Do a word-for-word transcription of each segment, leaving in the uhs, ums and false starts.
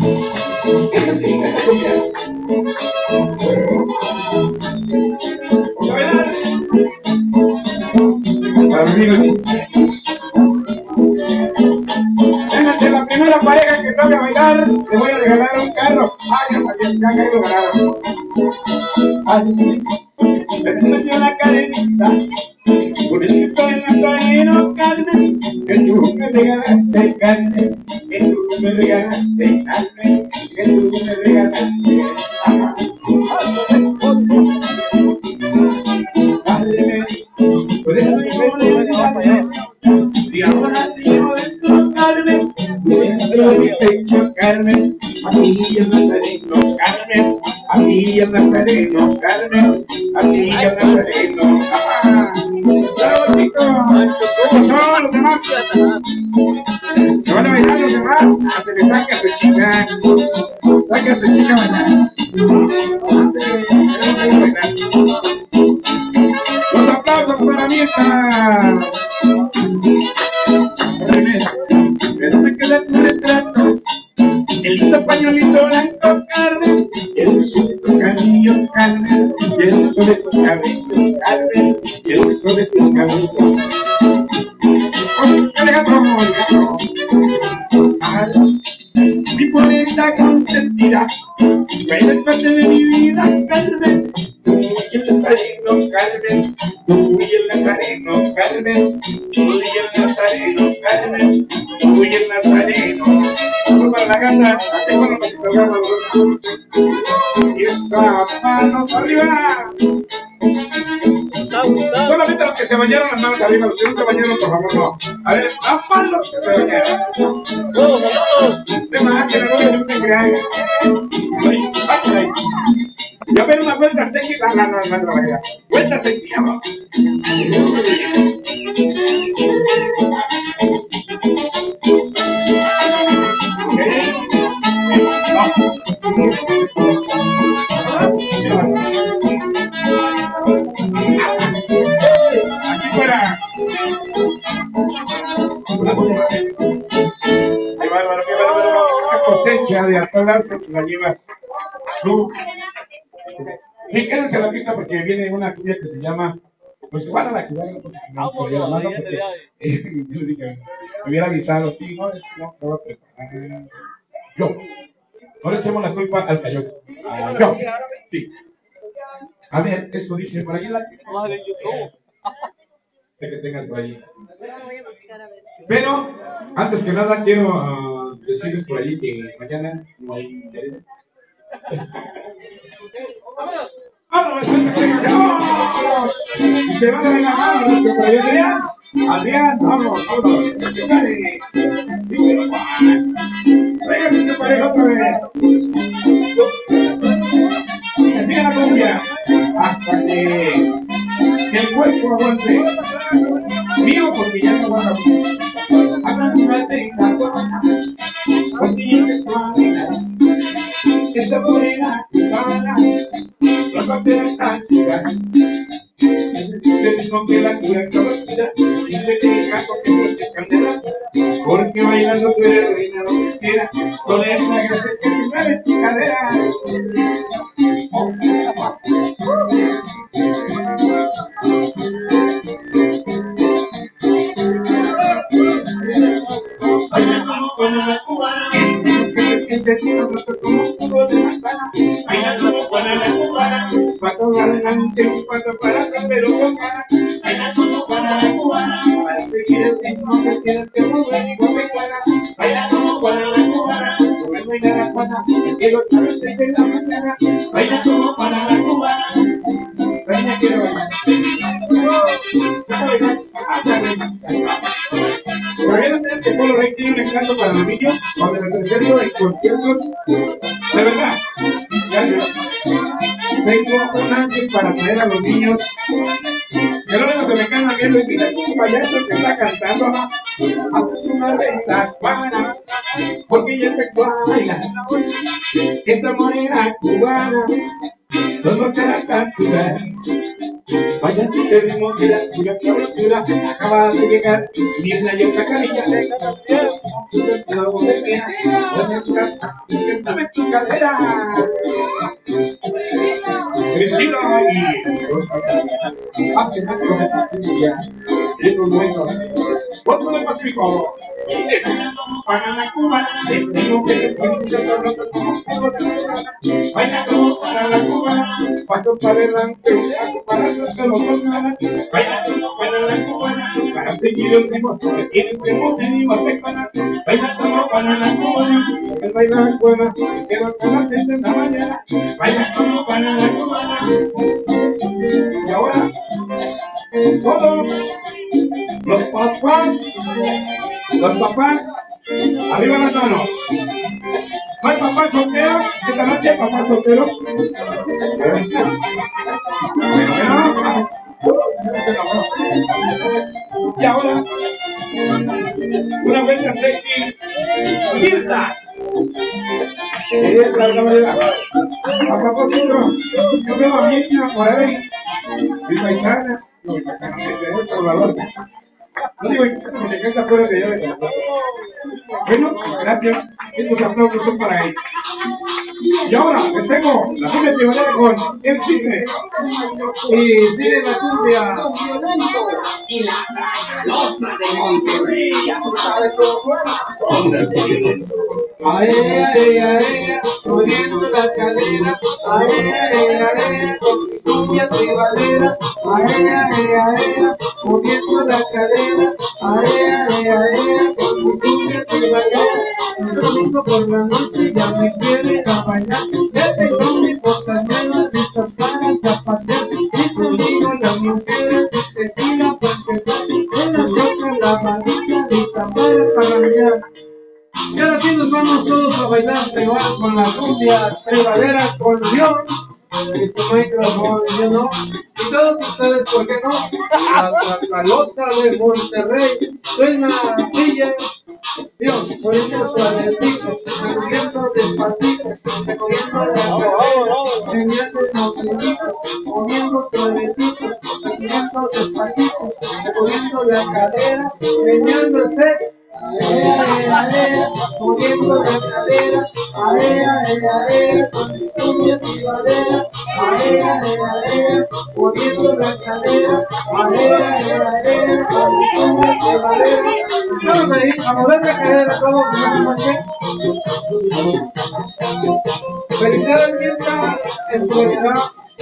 Esa sí, esa cumbia. Vamos a bailar. Para mis amigos. Vénganse la primera pareja que sabe a bailar, le voy a regalar un carro. Ay, ya sabía, ya que lo ganaron. Así, se me metió la cadenita, por el grito del nazareno, Carmen, que tú me regalaste, Carmen, que tú me regalaste, Carmen, que tú me regalaste. Por eso yo me regalaste, y ahora te llevo dentro, Carmen, dentro de mi pecho, Carmen, aquí el nazareno, Carmen, aquí el nazareno, Carmen, aquí el nazareno. ¡Ah! ¡Bravo, chicos! ¿Cómo son los demás? ¿Se van a bailar los demás? Hasta le saca a su chica. Saca a su chica a bailar. Los aplausos para mí esta. Pero me queda tu retrato, el lindo pañuelito blanco, Carmen, y el uso de tus cabellos, Carmen, y el uso de tus cabellos, Carmen, y el uso de tus cabellos. ¡Oh, qué gato, gato! Mi bonita consentida, eres parte de mi vida, Carmen, tú y el nazareno, Carmen, tú y el nazareno, Carmen, tú y el nazareno, Carmen, tú y el nazareno. Vamos para la gata, aquí con los patitos, y esa manos arriba. Solamente los que se bañaron las manos arriba, los que no se bañaron, por favor, no. A ver, las manos que se bañaron. De más que la novia no se crea. Ya ven una vuelta sexy, la, la, la, la, la, la, vuelta sexy, vamos. Aquí fuera. Qué bárbaro, qué bárbaro. Una cosecha de alcohol que la llevas tú. Sí, quédense en la pista porque viene una cumbia que se llama, pues igual a la cubana, porque no podía la mano, porque eh, yo le dije, me hubiera avisado, sí, no, no, no va a preparar. Yo. No le echemos la culpa al cayote. Ah, yo. Sí. A ver, eso dice por ahí la de que tengas por ahí. Pero, antes que nada, quiero uh, decirles por ahí que mañana no hay interés. ¡Vámonos! ¡Vámonos! Y se van a ver la mano, nuestro proyecto ya. Adrián, vamos, vamos. Dale. Tráigame su pareja otra vez. Y que siga la cumbia. Hasta que, que el cuerpo aguante. Mío, porque ya no aguanta mucho. Aguántate la guana, porque yo te suavina. Esta morena cubana, la parte están chicas. Se dijo que la cura cabecera, y le diga que no se candela, porque bailando tú eres reina donde quiera, con esa gracia que te mueve tu cadera. Bailando con la cubana, que te tira como un cubo de manzana. Bailando con la cubana, paso adelante, un paso para atrás, pero con ganas. Bailando con la cubana, para seguir el ritmo que tienes que mover y con ganas. Bailando con la cubana, como no hay nada cuana, quiero saber desde la mañana. Bailando con la cubana, baila quiero bailar. ¿Sabían ustedes que Polo Rey tiene un encanto para los niños? Donde me presento en conciertos. De verdad, ya yo tengo un ángel para traer a los niños. El único que me queda viendo es mira un payaso que está cantando. Haces una venta para, porque ella se baila. Esta morena cubana, solo será capturar. Vaya si te ritmo que la cura clausura acaba de llegar, niebla y otra carilla de cada tiempo, la voz de mía, donde está, siéntame tu cadera. Cristina y los hacen más con y los nuestros. Otro del Pacífico. Para la Cuba, tengo que decir vaya todo para la Cuba, paso para adelante, paso para atrás, que lo pongan. Vaya todo para la Cuba, para seguir el ritmo, que tienen que mover y mover para. Vaya todo para la Cuba, que baila es buena, que no se la gente en la mañana. Vaya todo para la Cuba. Y ahora, todos los papás, los papás, arriba las manos. ¿No hay papás solteros? ¿Esta noche hay papás solteros? Y ahora, una vuelta sexy, Mirta. A propósito, yo veo a Mirta por ahí, mi paisana, no, mi paisana, mi Salvador. No digo que se canta fuera de ella. Bueno, gracias. Estos aplausos son para él. Y ahora les tengo la cumbia tribalera con el Tigre. Y sigue la cumbia. Y la Tragalosa de Monterrey. Ya tú sabes cómo suena. Póngase bien. Ay, ay, ay, moviendo la cadera. Ay, ay, ay, con mi cumbia tribalera. Ay, ay, ay, moviendo la cadera. Ay, ay, ay, con mi cumbia tribalera. El domingo por la noche ya me quiere a bailar. Ya tengo mi portañuelas listas para zapatear. Y conmigo las mujeres se tira para empezar. En la boca la varilla lista para parrandear. Y ahora sí nos vamos todos a bailar tribal con la cumbia tribalera con León. Este micrófono, yo no. Y todos ustedes, ¿por qué no? La Tragalosa de Monterrey suena brilla. Dios, poniendo suavecito, recogiendo despacito, recogiendo la cadera, meneando el moquilito, poniendo suavecito, recogiendo despacito, recogiendo la cadera, meneando el sexo. Alea, alea, moviendo la cadera, alea, alea, alea, con mi cumbia tribalera, alea, alea, alea, moviendo la cadera, alea, alea, alea, con mi cumbia tribalera. Vamos ahí, a mover la cadera, todos, ¿no? Felicidades, Mirta, en tu edad.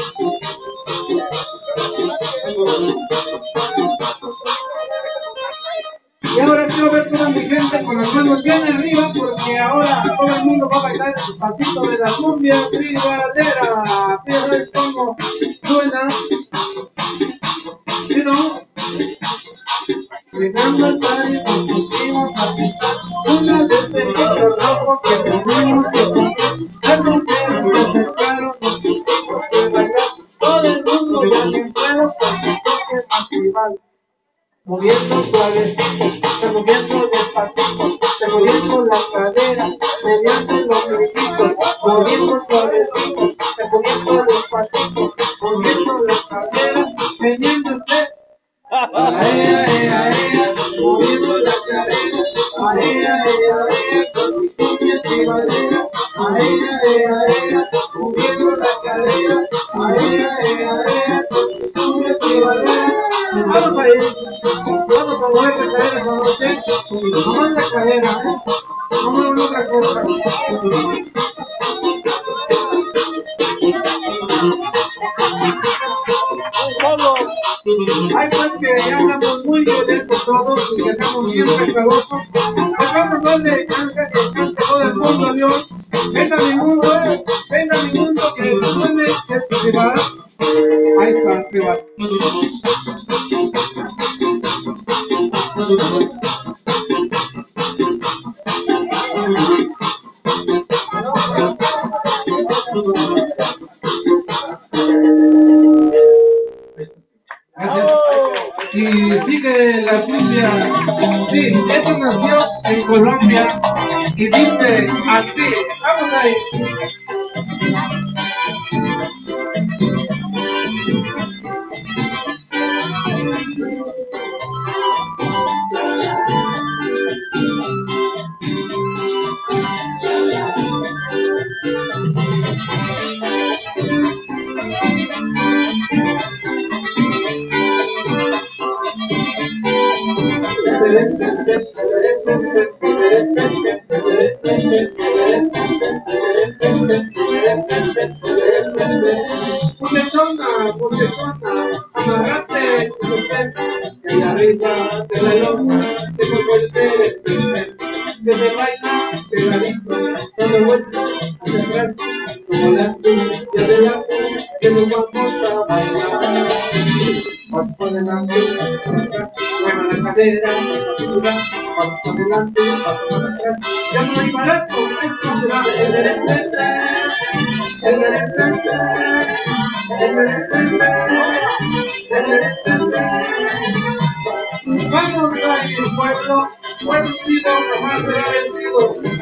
Y ahora quiero ver toda mi gente con las manos bien arriba, porque ahora todo el mundo va a bailar el pasito de la cumbia tribalera. Pero es como suena, ¿sí no? Llegando al party, nos pusimos a pisar una de ese negro rojo que tenemos que comprar. Las mujeres se acercaron, nos pusimos a bailar. Todo el mundo ya bien puedo, porque toque el tribal. Moviendo suavecito, moviendo despacito, moviendo la cadera, mediante los gritos, moviendo suavecito, moviendo despacito, moviendo la cadera, mediante usted. Ay, ay, ay, moviendo la cadera, ay, ay, ay, con mi cumbia tribalera, ay, ay, ay, moviendo la cadera, ay, ay, ay, con mi cumbia tribalera. Vamos a ir, vamos a mover la cadera con usted, nomás la cadera, no muevan otra cosa. Hay pues que ya andamos muy violentos todos y que estamos bien respetuosos. Acá no de cante, que cante todo el mundo, Dios. Venga mi mundo, eh. Venga mi mundo, que suene este tribal. Ahí está el tribal. Gracias. Y sigue la cumbia. Sí, esto nació en Colombia y dice así. Vamos ahí. Muchachona, muchachona, amarrate tu sostén, que allá arriba de la loma te pongo el teléfono, que te baila pegadito, dando vueltas hacia atrás, como la tuya y adelante, que nos vamos a bailar. Vamos por delante, por atrás, mueva la cadera, la cintura, vamos por delante, vamos por atrás, ya no hay barato, esto se va, el derecho, el derecho, vamos a ir pueblo, pueblo unido, jamás será vencido.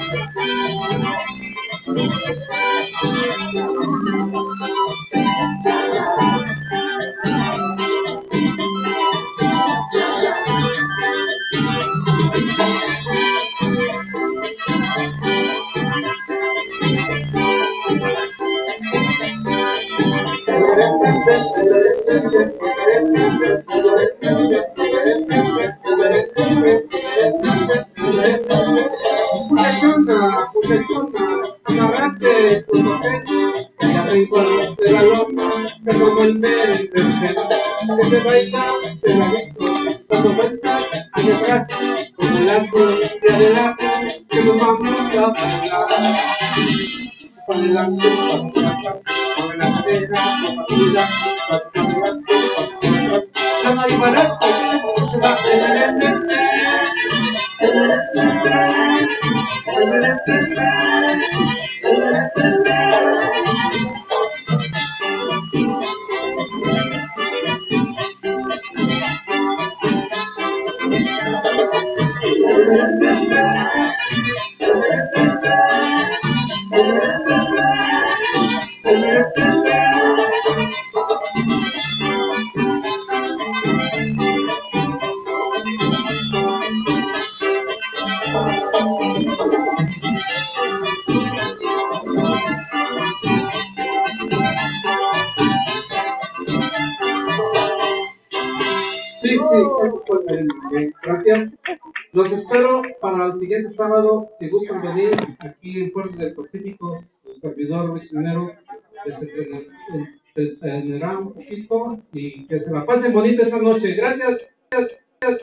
Muchachona, muchachona, amarrate tu papel, y arriba de la loma, te pongo el merengue, que te baila pegadito, dando vueltas hacia atrás, con el arco de adelante, que nos vamos a bailar. Para adelante, para atrás, mueve la cadera, la patilla, para adelante, para atrás, ya no hay barato, se va, sí, sí, eso fue el merengue. Gracias. Los espero para el siguiente sábado. Si gustan venir aquí en Puerto del Pacífico, su servidor misionero les entenderá un poquito y que se la pasen bonita esta noche. Gracias. Gracias.